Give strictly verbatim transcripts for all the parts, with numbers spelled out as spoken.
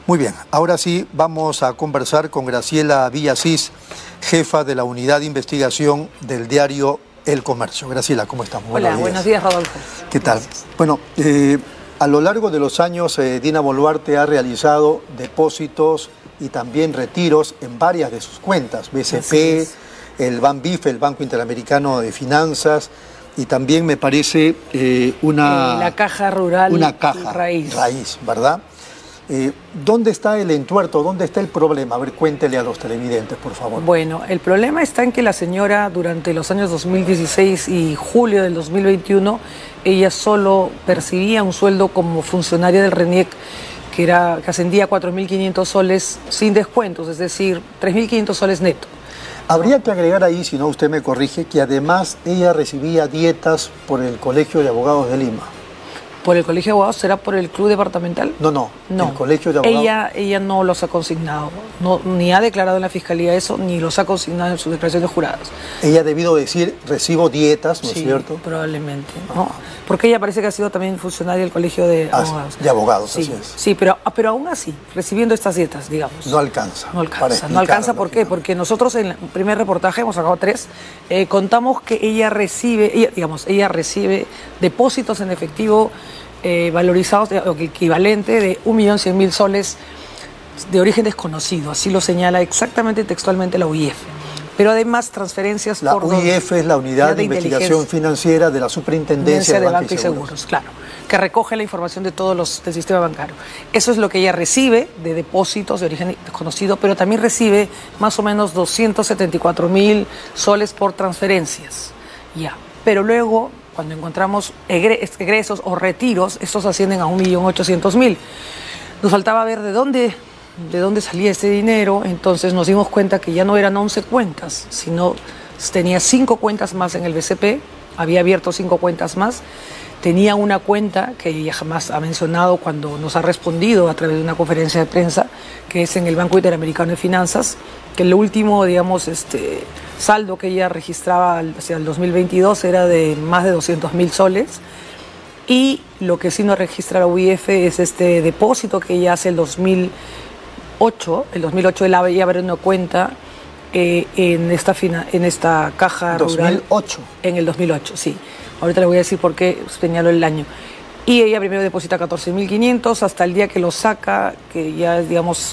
Muy bien, ahora sí vamos a conversar con Graciela Villasís, jefa de la Unidad de Investigación del diario El Comercio. Graciela, ¿cómo estamos? Hola, buenos días, Rodolfo. ¿Qué tal? Gracias. Bueno, eh, a lo largo de los años, eh, Dina Boluarte ha realizado depósitos y también retiros en varias de sus cuentas, B C P, el Banbif, el Banco Interamericano de Finanzas, y también me parece eh, una... Eh, la Caja Rural una caja raíz. raíz, ¿verdad? Eh, ¿Dónde está el entuerto? ¿Dónde está el problema? A ver, cuéntele a los televidentes, por favor. Bueno, el problema está en que la señora durante los años dos mil dieciséis y julio del dos mil veintiuno, ella solo percibía un sueldo como funcionaria del RENIEC que, era, que ascendía a cuatro mil quinientos soles sin descuentos, es decir, tres mil quinientos soles neto. Habría que agregar ahí, si no usted me corrige, que además ella recibía dietas por el Colegio de Abogados de Lima. ¿Por el Colegio de Abogados? ¿Será por el Club Departamental? No, no, no. El Colegio de Abogados. Ella, ella no los ha consignado, no, ni ha declarado en la Fiscalía eso, ni los ha consignado en sus declaraciones juradas. Ella ha debido decir, recibo dietas, ¿no sí, es cierto? Probablemente, ¿no? Ah. Porque ella parece que ha sido también funcionaria del Colegio de Abogados. Ah, de Abogados, sí, así es. Sí, pero, pero aún así, recibiendo estas dietas, digamos. No alcanza. No alcanza, no alcanza, ¿por qué? Porque nosotros en el primer reportaje, hemos sacado tres, eh, contamos que ella recibe, ella, digamos, ella recibe depósitos en efectivo Eh, valorizados, o equivalente de un millón cien mil soles de origen desconocido, así lo señala exactamente textualmente la U I F. Pero además transferencias la por... La U I F es la Unidad de, de Investigación Financiera de la Superintendencia de, de Banco y Seguros, Seguros, claro, que recoge la información de todos los del sistema bancario. Eso es lo que ella recibe de depósitos de origen desconocido, pero también recibe más o menos doscientos setenta y cuatro mil soles por transferencias. Ya, pero luego, cuando encontramos egresos o retiros, estos ascienden a un millón ochocientos mil. Nos faltaba ver de dónde, de dónde salía este dinero, entonces nos dimos cuenta que ya no eran once cuentas, sino tenía cinco cuentas más en el B C P, había abierto cinco cuentas más, tenía una cuenta que ella jamás ha mencionado cuando nos ha respondido a través de una conferencia de prensa, que es en el Banco Interamericano de Finanzas, que el último, digamos, este, saldo que ella registraba hacia el dos mil veintidós era de más de doscientos mil soles, y lo que sí no registra la U I F es este depósito que ella hace el dos mil ocho, el dos mil ocho ella abre una cuenta eh, en, esta fina, en esta caja rural. ¿dos mil ocho? En el dos mil ocho, sí. Ahorita le voy a decir por qué señalo el año. Y ella primero deposita catorce mil quinientos hasta el día que lo saca, que ya, digamos,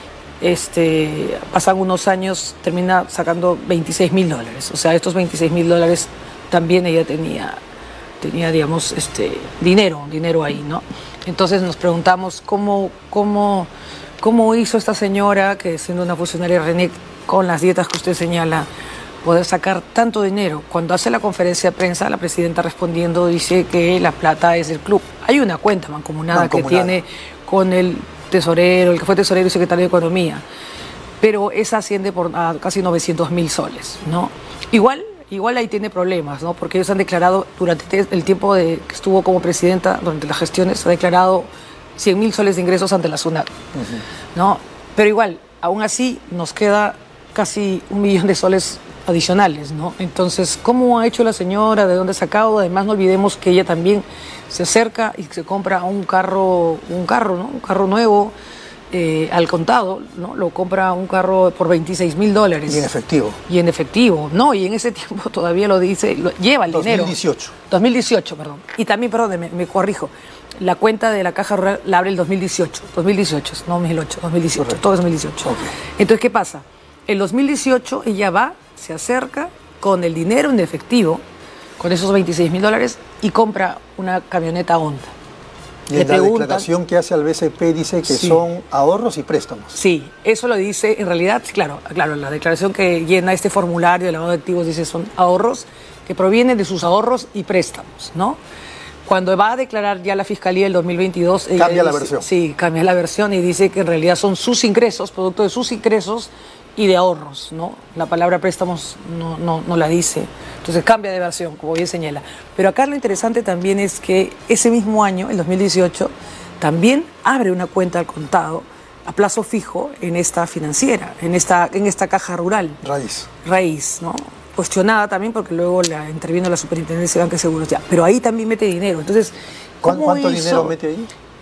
este, pasan unos años, termina sacando veintiséis mil dólares. O sea, estos veintiséis mil dólares también ella tenía, tenía digamos, este, dinero, dinero ahí, ¿no? Entonces nos preguntamos cómo, cómo, cómo hizo esta señora, que siendo una funcionaria RENIEC, con las dietas que usted señala, poder sacar tanto dinero. Cuando hace la conferencia de prensa, la presidenta respondiendo dice que la plata es del club. Hay una cuenta mancomunada, mancomunada. que tiene con el tesorero, el que fue tesorero y secretario de Economía, pero esa asciende por a casi novecientos mil soles, ¿no? Igual, igual ahí tiene problemas, ¿no? Porque ellos han declarado, durante el tiempo de, que estuvo como presidenta, durante las gestiones, ha declarado cien mil soles de ingresos ante la SUNAT, uh-huh. ¿no? Pero igual, aún así, nos queda casi un millón de soles adicionales, ¿no? Entonces, ¿cómo ha hecho la señora? ¿De dónde ha sacado? Además, no olvidemos que ella también se acerca y se compra un carro, un carro, ¿no? Un carro nuevo eh, al contado, ¿no? Lo compra un carro por veintiséis mil dólares. Y en efectivo. Y en efectivo, no, y en ese tiempo todavía lo dice, lo, lleva el dinero. dos mil dieciocho. dos mil dieciocho, perdón. Y también, perdón, me, me corrijo, la cuenta de la Caja Rural la abre el dos mil dieciocho, dos mil dieciocho, no dos mil ocho, dos mil dieciocho, correcto. Todo es dos mil dieciocho. Okay. Entonces, ¿qué pasa? En dos mil dieciocho ella va, se acerca con el dinero en efectivo, con esos veintiséis mil dólares, y compra una camioneta Honda. Y en la declaración que hace al B C P dice que sí. son ahorros y préstamos. Sí, eso lo dice, en realidad, claro, claro, la declaración que llena este formulario de lavado de activos dice son ahorros que provienen de sus ahorros y préstamos, ¿no? Cuando va a declarar ya la Fiscalía el dos mil veintidós... Cambia dice, la versión. Sí, cambia la versión y dice que en realidad son sus ingresos, producto de sus ingresos y de ahorros, ¿no? La palabra préstamos no, no, no la dice. Entonces cambia de versión, como bien señala. Pero acá lo interesante también es que ese mismo año, el dos mil dieciocho, también abre una cuenta al contado a plazo fijo en esta financiera, en esta, en esta caja rural. Raíz. Raíz, ¿no? Cuestionada también porque luego la intervino la Superintendencia de Banca y Seguros. Ya, pero ahí también mete dinero. Entonces, ¿Cuánto hizo? dinero mete ahí?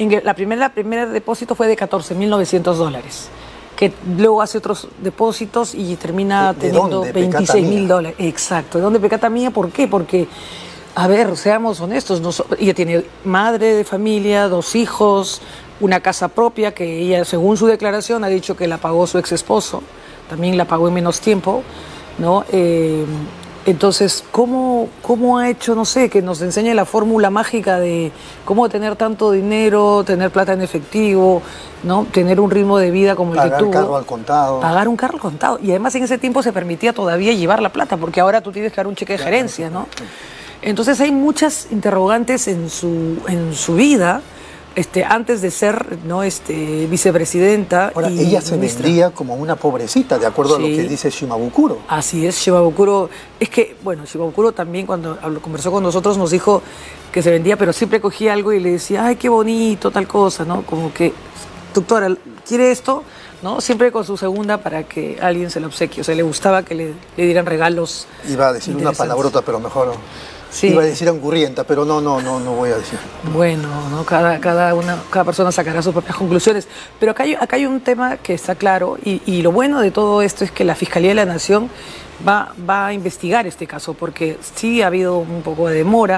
La primera, la primera depósito fue de catorce mil novecientos dólares, que luego hace otros depósitos y termina ¿De, de teniendo dónde? veintiséis mil dólares. Exacto. ¿De dónde pecata mía? ¿Por qué? Porque, a ver, seamos honestos, no, ella tiene madre de familia, dos hijos, una casa propia que ella, según su declaración, ha dicho que la pagó su ex esposo, también la pagó en menos tiempo, ¿no? Eh, entonces, ¿cómo, ¿cómo ha hecho, no sé, que nos enseñe la fórmula mágica de cómo tener tanto dinero, tener plata en efectivo, ¿no? Tener un ritmo de vida como el que tuvo? Pagar carro al contado. Pagar un carro al contado. Y además en ese tiempo se permitía todavía llevar la plata, porque ahora tú tienes que dar un cheque de gerencia, ¿no? Entonces hay muchas interrogantes en su, en su vida, Este, antes de ser, ¿no?, este, vicepresidenta. Ahora, y ella se ministra. vendría como una pobrecita, de acuerdo Sí. a lo que dice Shimabukuro. Así es, Shimabukuro. Es que, bueno, Shimabukuro también cuando habló, conversó con nosotros nos dijo que se vendía, pero siempre cogía algo y le decía, ay, qué bonito, tal cosa, ¿no? Como que, doctora, ¿quiere esto? ¿No? Siempre con su segunda para que alguien se lo obsequie. O sea, le gustaba que le, le dieran regalos. Iba a decir una palabrota, pero mejor... Sí. Iba a decir angurrienta, pero no, no, no, no voy a decir. Bueno, ¿no? cada, cada, una, cada persona sacará sus propias conclusiones. Pero acá hay, acá hay un tema que está claro y, y lo bueno de todo esto es que la Fiscalía de la Nación va, va a investigar este caso, porque sí ha habido un poco de demora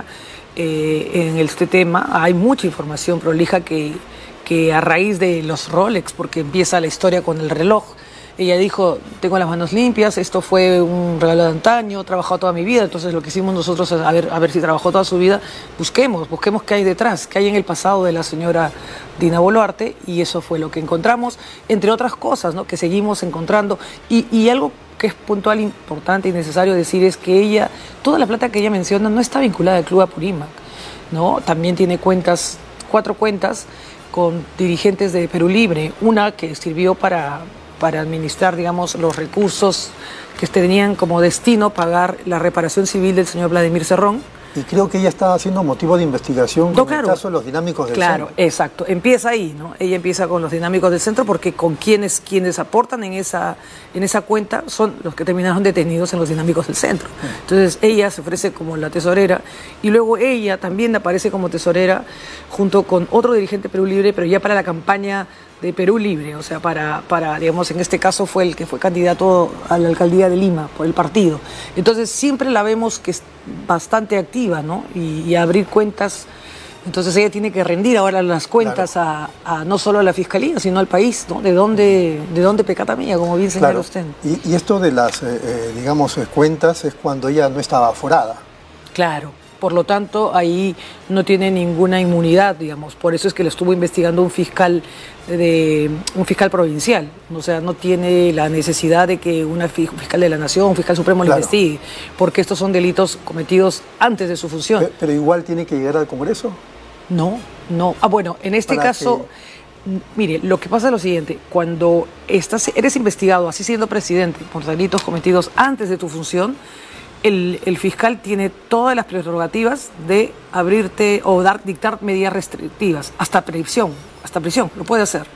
eh, en este tema. Hay mucha información prolija que, que a raíz de los Rolex, porque empieza la historia con el reloj. Ella dijo, tengo las manos limpias, esto fue un regalo de antaño, he trabajado toda mi vida, entonces lo que hicimos nosotros es a ver, a ver si trabajó toda su vida, busquemos, busquemos qué hay detrás, qué hay en el pasado de la señora Dina Boluarte, y eso fue lo que encontramos, entre otras cosas, ¿no?, que seguimos encontrando. Y, y algo que es puntual, importante y necesario decir es que ella, toda la plata que ella menciona no está vinculada al Club Apurímac, ¿no? También tiene cuentas, cuatro cuentas con dirigentes de Perú Libre, una que sirvió para... para administrar, digamos, los recursos que tenían como destino pagar la reparación civil del señor Vladimir Cerrón. Y creo que ella está haciendo motivo de investigación No, con claro. el caso de los dinámicos del Claro, centro. exacto. Empieza ahí, ¿no? Ella empieza con los dinámicos del centro porque con quienes, quienes aportan en esa, en esa cuenta son los que terminaron detenidos en los dinámicos del centro. Entonces ella se ofrece como la tesorera y luego ella también aparece como tesorera junto con otro dirigente Perú Libre, pero ya para la campaña de Perú Libre, o sea, para, para, digamos, en este caso fue el que fue candidato a la alcaldía de Lima por el partido. Entonces siempre la vemos que es bastante activa, ¿no? Y, y abrir cuentas. Entonces ella tiene que rendir ahora las cuentas, claro, a, a no solo a la Fiscalía, sino al país, ¿no? De dónde, de dónde pecata mía, como bien señala, claro, usted. Y, y esto de las, eh, eh, digamos, cuentas es cuando ella no estaba aforada. Claro. Por lo tanto, ahí no tiene ninguna inmunidad, digamos. Por eso es que lo estuvo investigando un fiscal de un fiscal provincial. O sea, no tiene la necesidad de que una fiscal de la Nación, un fiscal supremo, claro, lo investigue, porque estos son delitos cometidos antes de su función. Pero, pero igual tiene que llegar al Congreso. No, no. Ah, bueno, en este Para caso, que... mire, lo que pasa es lo siguiente: cuando estás, eres investigado, así siendo presidente, por delitos cometidos antes de tu función, El, el fiscal tiene todas las prerrogativas de abrirte o dar, dictar medidas restrictivas, hasta prisión, hasta prisión, lo puede hacer.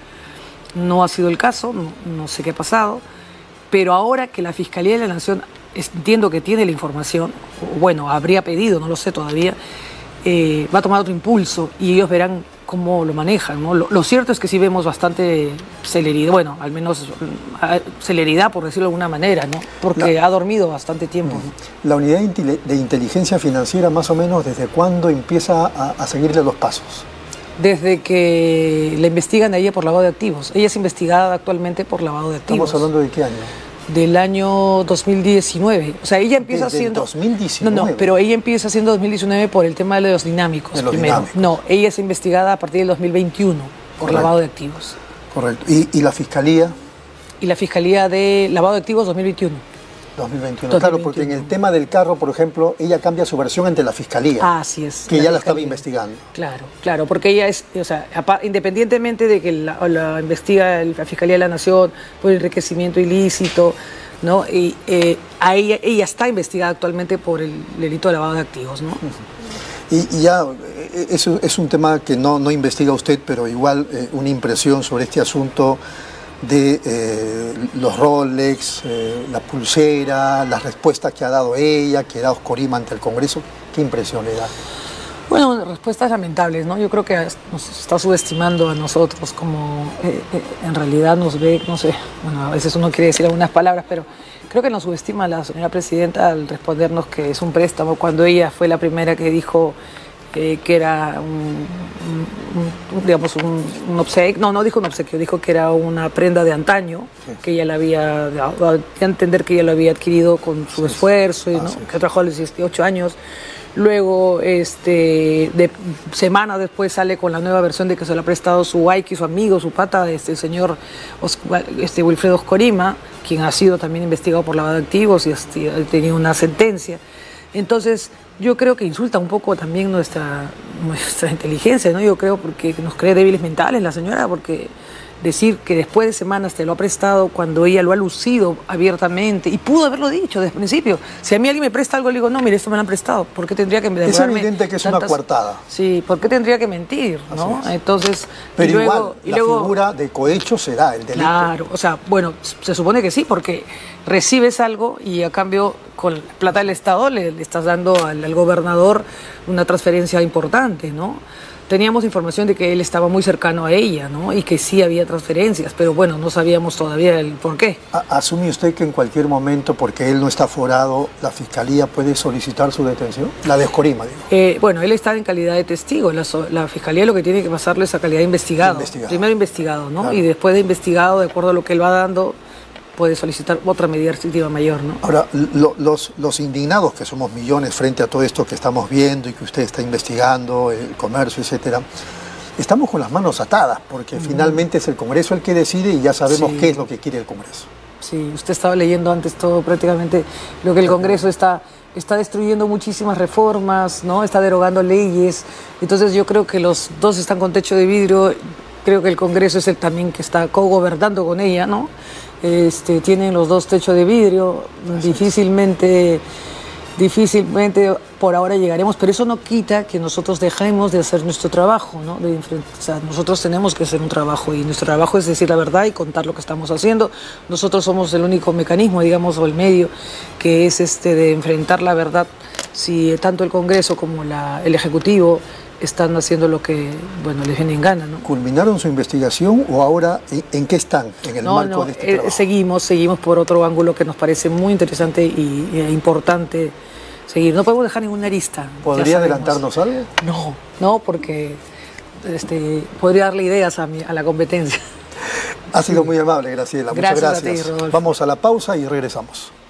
No ha sido el caso, no, no sé qué ha pasado, pero ahora que la Fiscalía de la Nación, entiendo que tiene la información, o bueno, habría pedido, no lo sé todavía, eh, va a tomar otro impulso y ellos verán cómo lo manejan, ¿no? Lo, lo cierto es que sí vemos bastante celeridad, bueno, al menos celeridad, por decirlo de alguna manera, ¿no? Porque la, ha dormido bastante tiempo. La unidad de inteligencia financiera, más o menos, ¿desde cuándo empieza a, a seguirle los pasos? Desde que la investigan a ella por lavado de activos. Ella es investigada actualmente por lavado de activos. ¿Estamos hablando de qué año? Del año dos mil diecinueve. O sea, ella empieza Desde haciendo... dos mil diecinueve. No, no, pero ella empieza haciendo dos mil diecinueve por el tema de los dinámicos. De los primero. dinámicos. No, ella es investigada a partir del dos mil veintiuno por Correcto. lavado de activos. Correcto. ¿Y, y la Fiscalía? Y la Fiscalía de lavado de activos dos mil veintiuno. dos mil veintiuno, claro, porque en el tema del carro, por ejemplo, ella cambia su versión ante la Fiscalía. Ah, así es. Que la ya la estaba investigando. Claro, claro, porque ella es, o sea, independientemente de que la, la investiga la Fiscalía de la Nación por enriquecimiento ilícito, ¿no? Y eh, a ella, ella está investigada actualmente por el delito de lavado de activos, ¿no? Uh-huh. y, y ya, eso es un tema que no, no investiga usted, pero igual eh, una impresión sobre este asunto de eh, los Rolex, eh, la pulsera, las respuestas que ha dado ella, que ha dado Oscorima ante el Congreso. ¿Qué impresión le da? Bueno, respuestas lamentables, ¿no? Yo creo que nos está subestimando a nosotros, como eh, eh, en realidad nos ve, no sé, bueno, a veces uno quiere decir algunas palabras, pero creo que nos subestima la señora presidenta al respondernos que es un préstamo, cuando ella fue la primera que dijo eh, que era un, un, un, digamos, un, un obsequio, no, no dijo un obsequio, dijo que era una prenda de antaño, sí, que ella la había, dado a entender que ella lo había adquirido con su sí, esfuerzo, y, ¿no? Sí, que trabajó a los dieciocho años. Luego, este, de, semanas después sale con la nueva versión de que se le ha prestado su Waiki, su amigo, su pata, este, el señor Oscar, este, Wilfredo Oscorima, quien ha sido también investigado por lavado de activos y este, ha tenido una sentencia. Entonces, yo creo que insulta un poco también nuestra, nuestra inteligencia, ¿no? Yo creo porque nos cree débiles mentales la señora, porque decir que después de semanas te lo ha prestado cuando ella lo ha lucido abiertamente, y pudo haberlo dicho desde el principio. Si a mí alguien me presta algo, le digo, no, mire, esto me lo han prestado. ¿Por qué tendría que Es evidente que es tantas... una coartada. Sí, ¿por qué tendría que mentir? ¿No? Entonces, pero y luego, igual, y la luego, figura de cohecho se da, el delito. Claro, o sea, bueno, se supone que sí, porque recibes algo y a cambio con plata del Estado le, le estás dando al, al gobernador una transferencia importante, ¿no? Teníamos información de que él estaba muy cercano a ella, ¿no? Y que sí había transferencias, pero bueno, no sabíamos todavía el por qué. ¿Asume usted que en cualquier momento, porque él no está forado, la Fiscalía puede solicitar su detención? La de Oscorima, digo. Eh, bueno, él está en calidad de testigo. La, la Fiscalía lo que tiene que pasarle es a calidad de investigado. investigado. Primero investigado, ¿no? Claro. Y después de investigado, de acuerdo a lo que él va dando, puede solicitar otra medida restrictiva mayor, ¿no? Ahora, lo, los, los indignados, que somos millones frente a todo esto que estamos viendo y que usted está investigando, el comercio, etcétera, estamos con las manos atadas, porque uh-huh. finalmente es el Congreso el que decide y ya sabemos sí. qué es lo que quiere el Congreso. Sí, usted estaba leyendo antes todo prácticamente lo que el Congreso está, está destruyendo muchísimas reformas, ¿no? Está derogando leyes. Entonces yo creo que los dos están con techo de vidrio. Creo que el Congreso es el también que está cogobernando con ella, ¿no? Este, tienen los dos techos de vidrio, difícilmente, difícilmente por ahora llegaremos, pero eso no quita que nosotros dejemos de hacer nuestro trabajo, ¿no? De, o sea, nosotros tenemos que hacer un trabajo y nuestro trabajo es decir la verdad y contar lo que estamos haciendo. Nosotros somos el único mecanismo, digamos, o el medio que es este de enfrentar la verdad, si tanto el Congreso como la, el Ejecutivo están haciendo lo que, bueno, les viene en gana, ¿no? ¿Culminaron su investigación o ahora en, en qué están en el no, marco no, de este eh, trabajo? Seguimos, seguimos por otro ángulo que nos parece muy interesante y, y importante seguir. No podemos dejar ninguna arista. ¿Podría adelantarnos algo? No, no, porque este, podría darle ideas a, mi, a la competencia. Ha sido muy amable, Graciela. Muchas gracias. gracias. A ti, Rodolfo. Vamos a la pausa y regresamos.